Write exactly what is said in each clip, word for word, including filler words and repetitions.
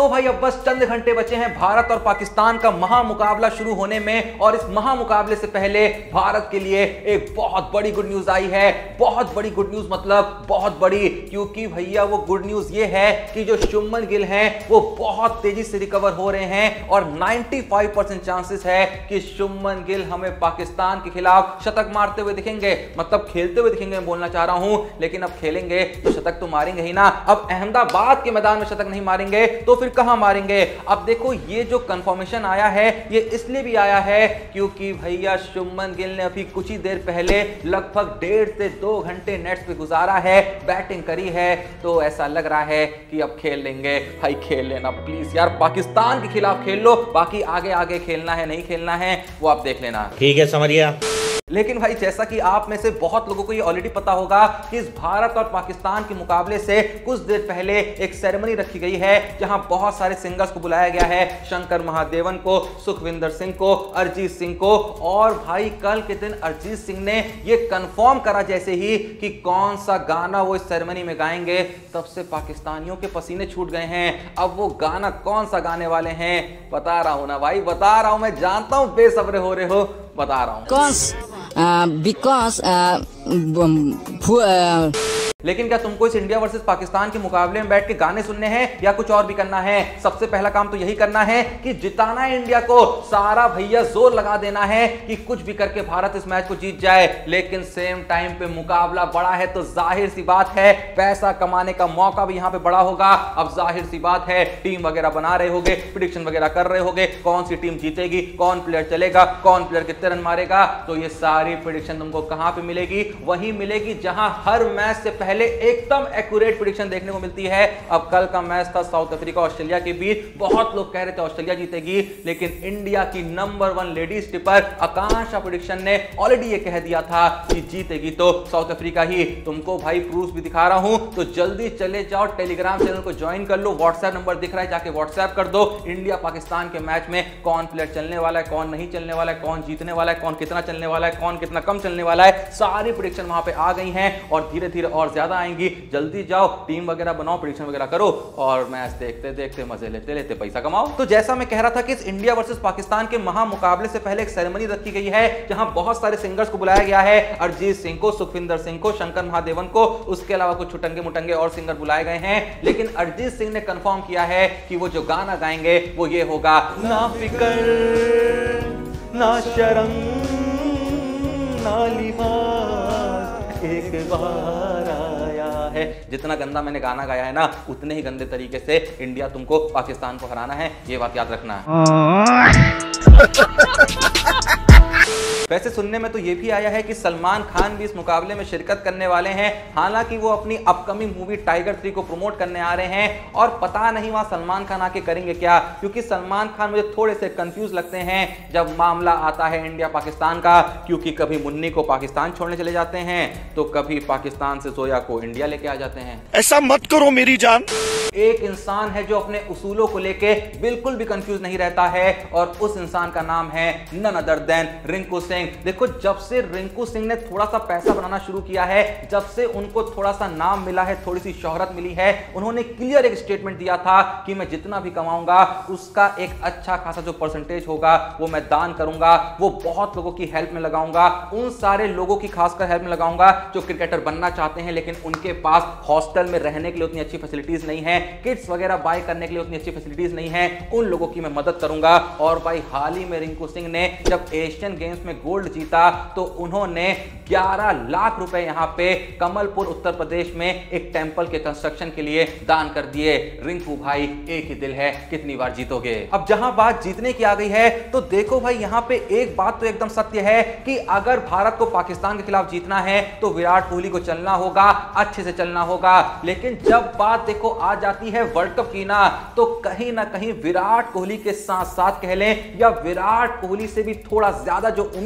तो भाई अब बस चंद घंटे बचे हैं भारत और पाकिस्तान का महामुकाबला शुरू होने में, और इस महामुकाबले से पहले भारत के लिए एक बहुत बड़ी गुड न्यूज आई है। बहुत बड़ी गुड न्यूज मतलब बहुत बड़ी, क्योंकि भैया वो गुड न्यूज ये है कि जो शुभमन गिल हैं वो बहुत तेजी से रिकवर हो रहे हैं और पचानवे परसेंट चांसेस है कि शुभमन गिल हमें पाकिस्तान के खिलाफ शतक मारते हुए दिखेंगे, मतलब खेलते हुए दिखेंगे मैं बोलना चाह रहा हूं, लेकिन अब खेलेंगे तो शतक तो मारेंगे ही ना। अब अहमदाबाद के मैदान में शतक नहीं मारेंगे तो फिर कहां मारेंगे। अब देखो ये जो कंफर्मेशन आया है ये इसलिए भी आया है क्योंकि भैया शुभमन गिल ने अभी कुछ ही देर पहले लगभग डेढ़ से दो घंटे नेट्स पे गुजारा है, बैटिंग करी है, तो ऐसा लग रहा है कि अब खेल लेंगे। भाई खेल लेना प्लीज यार, पाकिस्तान के खिलाफ खेल लो, बाकी आगे आगे खेलना है नहीं खेलना है वो आप देख लेना। ठीक है समझिए। लेकिन भाई जैसा कि आप में से बहुत लोगों को ये ऑलरेडी पता होगा कि इस भारत और पाकिस्तान के मुकाबले से कुछ देर पहले एक सेरेमनी रखी गई है जहां बहुत सारे सिंगर्स को बुलाया गया है, शंकर महादेवन को, सुखविंदर सिंह को, अरिजीत सिंह को। और भाई कल के दिन अरिजीत सिंह ने ये कंफर्म करा जैसे ही कि कौन सा गाना वो इस सेरेमनी में गाएंगे, तब से पाकिस्तानियों के पसीने छूट गए हैं। अब वो गाना कौन सा गाने वाले हैं बता रहा हूं ना भाई, बता रहा हूं, मैं जानता हूं बेसब्रे हो रहे हो, बता रहा हूं। बिकॉज लेकिन क्या तुमको इस इंडिया वर्सेस पाकिस्तान के मुकाबले में बैठ के गाने सुनने हैं या कुछ और भी करना है? सबसे पहला काम तो यही करना है कि जिताना है इंडिया को, सारा भैया जोर लगा देना है कि कुछ भी करके भारत इस मैच को जीत जाए। लेकिन सेम टाइम पे मुकाबला बड़ा है तो जाहिर सी बात है पैसा कमाने का मौका भी यहां पे बड़ा होगा। अब जाहिर सी बात है टीम वगैरह बना रहे होगे, प्रेडिक्शन वगैरह कर रहे होगे, कौन सी टीम जीतेगी, कौन प्लेयर चलेगा, कौन प्लेयर कितने रन मारेगा, तो ये सारी प्रेडिक्शन तुमको कहां पे मिलेगी? वहीं मिलेगी जहां हर मैच से पहले एकदम एक्यूरेट प्रेडिक्शन देखने को मिलती है। अब कल का मैच था साउथ अफ्रीका ऑस्ट्रेलिया के बीच, बहुत लोग कह रहे थे ऑस्ट्रेलिया जीतेगी, लेकिन इंडिया की number one ladies tipper Akanksha prediction ने ऑलरेडी ये कह दिया था कि जीतेगी तो साउथ अफ्रीका ही। तुमको भाई प्रूफ भी दिखा रहा हूं, तो जल्दी चले जाओ टेलीग्राम चैनल को ज्वाइन कर लो, व्हाट्सएप नंबर दिख रहा है जाके व्हाट्सएप कर दो। इंडिया पाकिस्तान के मैच में कौन प्लेयर चलने वाला है, कौन नहीं चलने वाला है, कौन जीतने वाला है, कौन कितना चलने वाला है, कौन कितना कम चलने वाला है, सारी प्रेडिक्शन वहां पे आ गई हैं और धीरे धीरे और ज्यादा आएंगी। जल्दी जाओ टीम वगैरह बनाओ, प्रेडिक्शन वगैरह करो और मैच देखते देखते मजे लेते लेते पैसा कमाओ। तो जैसा मैं कह रहा था कि इस इंडिया वर्सेस पाकिस्तान के महामुकाबले से पहले एक सेरेमनी रखी गई है जहां बहुत सारे सिंगर्स को बुलाया गया है, अरिजीत सिंह को, सुखविंदर सिंह को, शंकर महादेवन को, उसके अलावा कुछ छुटंगे मुटंगे और सिंगर बुलाए गए हैं। लेकिन अरिजीत सिंह ने कंफर्म किया है कि वो जो गाना गाएंगे वो ये होगा, ना फिकर ना शर्म ना लिबास, एक बार आया है। जितना गंदा मैंने गाना गाया है ना, उतने ही गंदे तरीके से इंडिया तुमको पाकिस्तान को हराना है, ये बात याद रखना है। वैसे सुनने में तो ये भी आया है कि सलमान खान भी इस मुकाबले में शिरकत करने वाले हैं, हालांकि वो अपनी अपकमिंग मूवी टाइगर थ्री को प्रमोट करने आ रहे हैं और पता नहीं वहां सलमान खान आके करेंगे क्या, क्योंकि सलमान खान मुझे थोड़े से कंफ्यूज लगते हैं जब मामला आता है इंडिया पाकिस्तान का, क्योंकि कभी मुन्नी को पाकिस्तान छोड़ने चले जाते हैं तो कभी पाकिस्तान से जोया को इंडिया लेके आ जाते हैं। ऐसा मत करो मेरी जान। एक इंसान है जो अपने उसूलों को लेके बिल्कुल भी कंफ्यूज नहीं रहता है और उस इंसान का नाम है none other than Rinku Singh. देखो जब से रिंकू सिंह ने थोड़ा सा पैसा बनाना शुरू किया है, जब से उनको थोड़ा सा नाम मिला है, थोड़ी सी शोहरत मिली है, उन्होंने क्लियर एक स्टेटमेंट दिया था कि मैं जितना भी कमाऊंगा उसका एक अच्छा खासा जो परसेंटेज होगा वो मैं दान करूंगा, वो बहुत लोगों की हेल्प में लगाऊंगा, उन सारे लोगों की खासकर हेल्प में लगाऊंगा जो क्रिकेटर बनना चाहते हैं लेकिन उनके पास हॉस्टल में रहने के लिए उतनी अच्छी फैसिलिटीज नहीं है, किट्स वगैरह बाय करने के लिए उतनी अच्छी फैसिलिटीज नहीं है, उन लोगों की मैं मदद करूंगा। और भाई हाल ही में रिंकू सिंह ने जब एशियन गेम्स में गोल्ड जीता तो उन्होंने ग्यारह लाख रुपए यहां पे कमलपुर उत्तर प्रदेश में एक टेंपल के कंस्ट्रक्शन के लिए दान कर दिए। रिंकू भाई एक ही दिल है, कितनी बार जीतोगे। अब जहां बात जीतने की आ गई है तो देखो भाई यहां पे एक बात तो एकदम सत्य है कि अगर भारत को पाकिस्तान के खिलाफ जीतना है तो विराट कोहली को चलना होगा, अच्छे से चलना होगा। लेकिन जब बात देखो आ जाती है वर्ल्ड कप की ना, तो कहीं ना कहीं विराट कोहली के साथ साथ कह लें या विराट कोहली से भी थोड़ा ज्यादा जो उम्मीद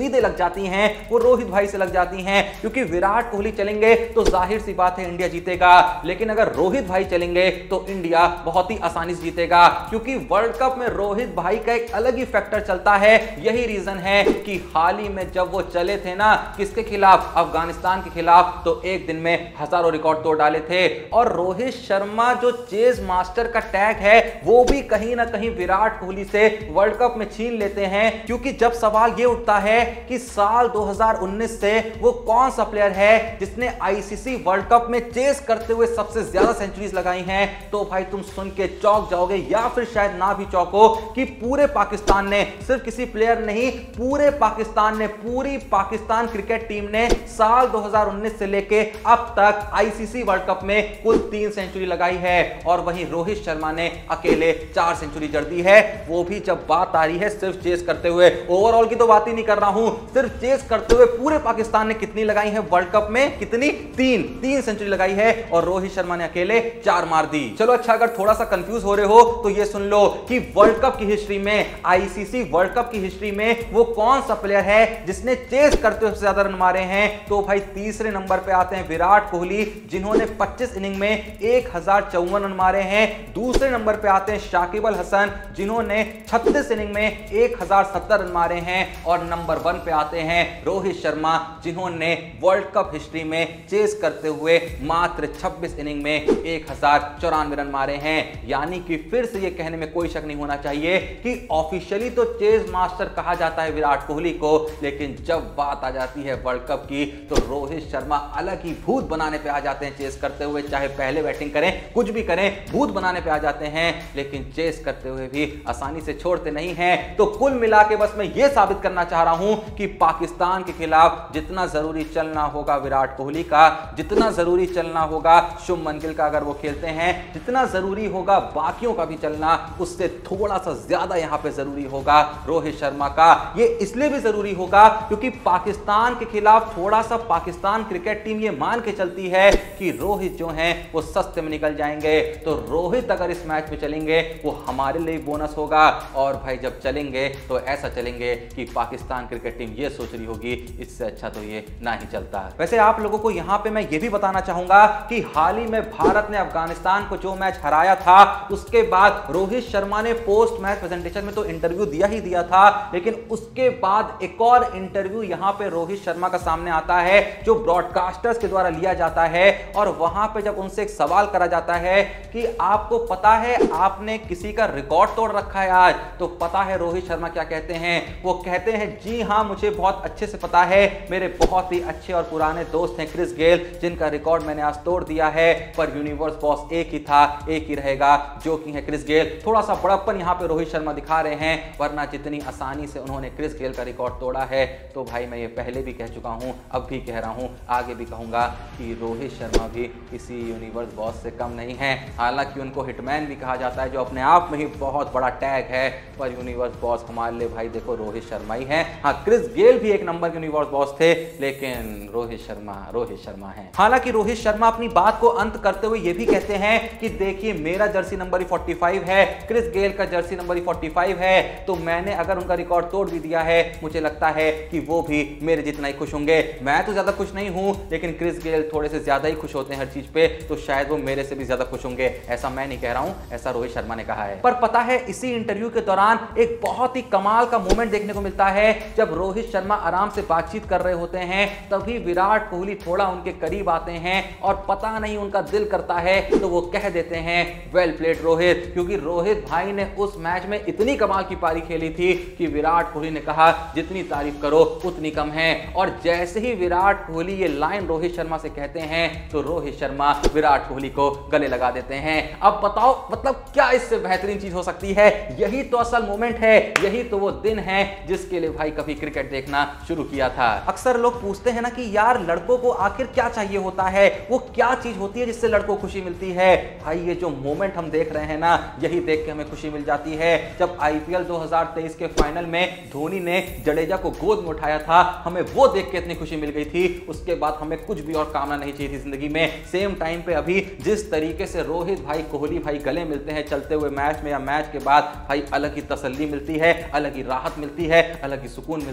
उम्मीदें लग जाती हैं वो रोहित भाई से लग जाती हैं, क्योंकि विराट कोहली चलेंगे तो जाहिर सी बात है इंडिया जीतेगा, लेकिन अगर रोहित भाई चलेंगे तो इंडिया बहुत ही आसानी से जीतेगा, क्योंकि वर्ल्ड कप में रोहित भाई का एक अलग ही फैक्टर चलता है। यही रीजन है कि हाल ही में जब वो चले थे ना किसके खिलाफ, अफगानिस्तान के खिलाफ, तो एक दिन में हजारों रिकॉर्ड तोड़ डाले थे। और रोहित शर्मा जो चेज मास्टर का टैग है वो भी कहीं ना कहीं विराट कोहली से वर्ल्ड कप में छीन लेते हैं, क्योंकि जब सवाल ये उठता है कि साल दो हज़ार उन्नीस से वो कौन सा प्लेयर है जिसने आईसीसी वर्ल्ड कप में चेस करते हुए सबसे ज्यादा सेंचुरीज लगाई हैं, तो भाई तुम सुन के चौंक जाओगे या फिर शायद ना भी चौंको कि पूरे पाकिस्तान ने, सिर्फ किसी प्लेयर नहीं, पूरे पाकिस्तान ने, पूरी पाकिस्तान क्रिकेट टीम ने साल दो हज़ार उन्नीस से लेके अब तक आईसीसी वर्ल्ड कप में कुल तीन सेंचुरी लगाई है। और वहीं रोहित शर्मा ने अकेले चार सेंचुरी जड़ दी है, वो भी जब बात आ रही है सिर्फ चेस करते हुए। ओवरऑल की तो बात ही नहीं कर रहा हूं, सिर्फ चेस करते हुए पूरे पाकिस्तान ने कितनी लगाई है वर्ल्ड कप में, कितनी, तीन तीन सेंचुरी लगाई है और रोहित शर्मा ने अकेले चार मार दी। चलो अच्छा, अगर थोड़ा सा कंफ्यूज हो रहे हो तो ये सुन लो कि वर्ल्ड कप की हिस्ट्री में, आईसीसी वर्ल्ड कप की हिस्ट्री में वो कौन सा प्लेयर है जिसने चेस करते हुए ज्यादा रन मारे हैं, तो भाई तीसरे नंबर पे आते हैं विराट कोहली, जिन्होंने पच्चीस इनिंग में एक हजार चौवन रन मारे हैं। दूसरे नंबर पे आते हैं शाकिब अल हसन, जिन्होंने छत्तीस इनिंग में एक हजार सत्तर रन मारे हैं। और नंबर वन पे आते हैं रोहित शर्मा, जिन्होंने वर्ल्ड कप हिस्ट्री में चेस करते हुए मात्र छब्बीस इनिंग में एक हजार चौरानवे रन मारे हैं। यानी कि फिर से ये कहने में कोई शक नहीं होना चाहिए कि ऑफिशियली तो चेस मास्टर कहा जाता है विराट कोहली को, लेकिन जब बात आ जाती है वर्ल्ड कप की तो रोहित शर्मा अलग ही भूत बनाने पे आ जाते हैं चेस करते हुए। चाहे पहले बैटिंग करें, कुछ भी करें, भूत बनाने पे आ जाते हैं, लेकिन चेस करते हुए भी आसानी से छोड़ते नहीं हैं। तो कुल मिला के बस मैं ये साबित करना चाह रहा हूं कि पाकिस्तान के खिलाफ जितना जरूरी चलना होगा विराट कोहली का, जितना जरूरी चलना होगा शुभमन गिल का अगर वो खेलते हैं, जितना जरूरी होगा बाकियों का भी चलना, उससे थोड़ा सा ज्यादा यहां पे जरूरी होगा रोहित शर्मा का। ये इसलिए भी जरूरी होगा क्योंकि पाकिस्तान के खिलाफ थोड़ा सा पाकिस्तान क्रिकेट टीम ये मान के चलती है कि रोहित जो हैं वो सस्ते में निकल जाएंगे। तो रोहित अगर इस मैच में चलेंगे वो हमारे लिए बोनस होगा, और भाई जब चलेंगे तो ऐसा चलेंगे कि पाकिस्तान क्रिकेट टीम ये सोच रही होगी इससे अच्छा तो ये ना ही चलता। वैसे आप लोगों को यहां पे मैं ये भी बताना चाहूंगा कि हाल ही में भारत ने अफगानिस्तान को जो मैच हराया था उसके बाद रोहित शर्मा ने पोस्ट मैच प्रेजेंटेशन में तो इंटरव्यू दिया ही दिया था, लेकिन उसके बाद एक और इंटरव्यू यहां पे रोहित शर्मा का सामने आता है जो ब्रॉडकास्टर्स के द्वारा लिया जाता है। और वहां पे जब उनसे एक सवाल करा जाता है कि आपको पता है आपने किसी का रिकॉर्ड तोड़ रखा है आज, तो पता है रोहित शर्मा क्या कहते हैं? वो कहते हैं जी हां, मुझे बहुत अच्छे से पता है, मेरे बहुत ही अच्छे और पुराने दोस्त हैं क्रिस गेल, जिनका रिकॉर्ड मैंने आज तोड़ दिया है, पर यूनिवर्स बॉस एक ही था, एक ही रहेगा, जो कि है क्रिस गेल। थोड़ा सा बड़प्पन यहां पे रोहित शर्मा दिखा रहे हैं, वरना जितनी आसानी से उन्होंने क्रिस गेल का रिकॉर्ड तोड़ा है, तो भाई मैं ये पहले भी कह चुका हूं, अब भी कह रहा हूं, आगे भी कहूंगा कि रोहित शर्मा भी किसी यूनिवर्स बॉस से कम नहीं है। हालांकि उनको हिटमैन भी कहा जाता है, जो अपने आप में ही बहुत बड़ा टैग है, पर यूनिवर्स बॉस हमारे लिए भाई देखो रोहित शर्मा ही है। हाँ, क्रिस गेल भी एक नंबर यूनिवर्स बॉस थे, लेकिन रोहित शर्मा रोहित शर्मा है। हालांकि रोहित शर्मा अपनी बात को अंत करते हुए ये भी कहते हैं कि देखिए मेरा जर्सी नंबर ही पैंतालीस है, क्रिस गेल का जर्सी नंबर ही पैंतालीस है, तो मैंने अगर उनका रिकॉर्ड तोड़ भी दिया है, मुझे लगता है कि वो भी मेरे जितना ही खुश होंगे। मैं तो ज्यादा खुश नहीं हूं, लेकिन क्रिस गेल थोड़े से ज्यादा ही खुश होते हैं हर चीज पे, तो शायद वो मेरे से भी ज्यादा खुश होंगे। ऐसा मैं नहीं कह रहा हूं, ऐसा रोहित शर्मा ने कहा है। पर पता है इसी इंटरव्यू के दौरान एक बहुत ही कमाल का मोमेंट देखने को मिलता है। जब रोहित शर्मा आराम से बातचीत कर रहे होते हैं, तभी विराट कोहली थोड़ा उनके करीब आते हैं और पता नहीं उनका दिल करता है तो वो कह देते हैं वेल प्लेड रोहित, क्योंकि रोहित भाई ने उस मैच में इतनी कमाल की पारी खेली थी कि विराट कोहली ने कहा जितनी तारीफ करो उतनी कम है। और जैसे ही विराट कोहली ये लाइन रोहित शर्मा से कहते हैं तो रोहित शर्मा विराट कोहली को गले लगा देते हैं। अब बताओ मतलब क्या इससे बेहतरीन चीज हो सकती है? यही तो असल मोमेंट है, यही तो वो दिन है जिसके लिए भाई कभी क्रिकेट देखना शुरू किया था। अक्सर लोग पूछते हैं ना कि यार लड़कों को आखिर क्या चाहिए होता है, वो क्या चीज होती है जिससे लड़कों को खुशी मिलती है? भाई ये जो मोमेंट हम देख रहे हैं ना, यही देख के हमें खुशी मिल जाती है। जब आईपीएल दो हज़ार तेईस के फाइनल में धोनी ने जडेजा को गोद में उठाया था, हमें वो देख के इतनी खुशी मिल गई थी, उसके बाद हमें कुछ भी और कामना नहीं चाहिए थी जिंदगी में। सेम टाइम पे अभी जिस तरीके से रोहित भाई कोहली भाई गले मिलते हैं चलते हुए मैच में या मैच के बाद, भाई अलग ही तसल्ली मिलती है, अलग ही राहत मिलती है, अलग ही सुकून मिलता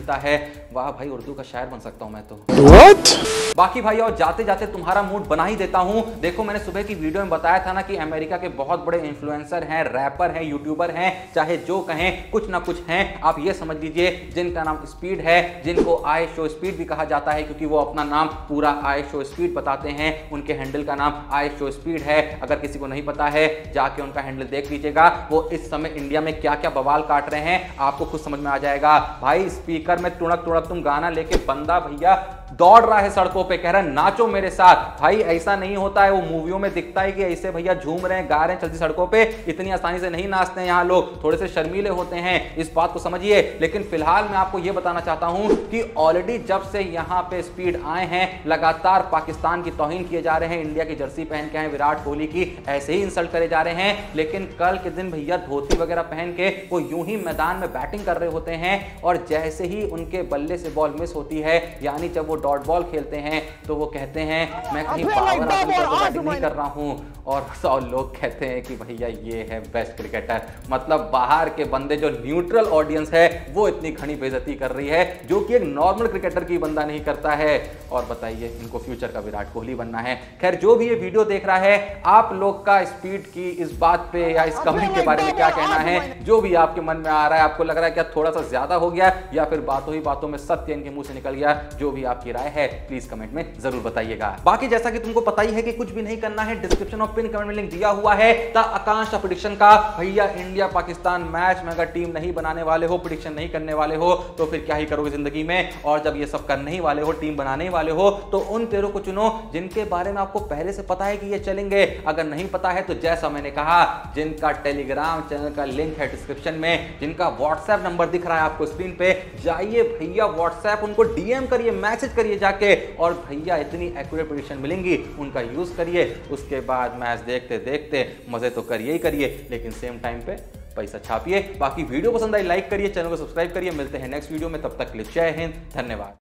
मिलता है। वाह भाई, उर्दू का शायर बन सकता हूं मैं तो। What? बाकी भाई और जाते जाते तुम्हारा मूड बना ही देता हूं। देखो मैंने सुबह की वीडियो में बताया था ना कि अमेरिका के बहुत बड़े इन्फ्लुएंसर हैं, रैपर हैं, यूट्यूबर हैं, चाहे जो कहें कुछ ना कुछ हैं। आप ये समझ लीजिए जिनका नाम स्पीड है, जिनको आई शो स्पीड भी कहा जाता है क्योंकि वो अपना नाम पूरा आई शो स्पीड बताते हैं। उनके हैंडल का नाम आई शो स्पीड है। अगर किसी को नहीं पता है जाके उनका हैंडल देख लीजिएगा। वो इस समय इंडिया में क्या क्या बवाल काट रहे हैं आपको खुद समझ में आ जाएगा। भाई स्पीकर में तुड़क तुड़क तुम गाना लेके बंदा भैया दौड़ रहा है सड़कों पे, कह रहा है नाचो मेरे साथ। भाई ऐसा नहीं होता है, वो मूवियों में दिखता है कि ऐसे भैया झूम रहे हैं, गा रहे हैं चलती सड़कों पे। इतनी आसानी से नहीं नाचते हैं यहाँ लोग, थोड़े से शर्मीले होते हैं, इस बात को समझिए। लेकिन फिलहाल मैं आपको यह बताना चाहता हूं कि ऑलरेडी जब से यहाँ पे स्पीड आए हैं लगातार पाकिस्तान की तौहीन किए जा रहे हैं। इंडिया की जर्सी पहन के आए विराट कोहली की ऐसे ही इंसल्ट करे जा रहे हैं। लेकिन कल के दिन भैया धोती वगैरह पहन के वो यूं ही मैदान में बैटिंग कर रहे होते हैं और जैसे ही उनके बल्ले से बॉल मिस होती है, यानी जब वो डॉट बॉल खेलते हैं तो वो कहते हैं मैं कहीं पावर बैटिंग नहीं कर रहा हूं। और सौ लोग कहते हैं कि भैया ये है बेस्ट क्रिकेटर। मतलब बाहर के बंदे जो न्यूट्रल ऑडियंस है वो इतनी घनी बेइज्जती कर रही है जो कि एक नॉर्मल क्रिकेटर की बंदा नहीं करता है। और बताइए इनको फ्यूचर का विराट कोहली बनना है। खैर जो भी ये वीडियो देख रहा है, आप लोग का स्पीड की इस बात पे या इस कमेंट के बारे में क्या कहना है? जो भी आपके मन में आ रहा है, आपको लग रहा है क्या थोड़ा सा ज्यादा हो गया या फिर बातों ही बातों में सत्य इनके मुंह से निकल गया? जो भी आपकी राय है प्लीज कमेंट में जरूर बताइएगा। बाकी जैसा कि तुमको पता ही है कि कुछ भी नहीं करना है, डिस्क्रिप्शन और पिन कमेंट में लिंक दिया हुआ है द आकांश प्रेडिक्शन का। भैया इंडिया पाकिस्तान मैच में अगर टीम नहीं बनाने वाले हो, प्रेडिक्शन नहीं करने वाले हो तो फिर क्या ही करोगे जिंदगी में? और जब ये सब करने ही वाले हो, टीम बनाने वाले हो, तो उन पेरों को चुनो जिनके बारे में आपको पहले से पता है कि ये चलेंगे। अगर नहीं पता है तो जैसा मैंने कहा, जिनका टेलीग्राम चैनल का लिंक है डिस्क्रिप्शन में, जिनका व्हाट्सएप नंबर दिख रहा है आपको स्क्रीन पे, जाइए भैया व्हाट्सएप उनको डीएम करिए, मैसेज करिए जाके, और भैया इतनी एक्यूरेट प्रेडिक्शन मिलेंगी, उनका यूज करिए। उसके बाद मैच देखते देखते मजे तो करिए ही करिए, लेकिन सेम टाइम पे पैसा छापिए। बाकी वीडियो पसंद आई लाइक करिए, चैनल को सब्सक्राइब करिए। मिलते हैं नेक्स्ट वीडियो में, तब तक के लिए जय हिंद, धन्यवाद।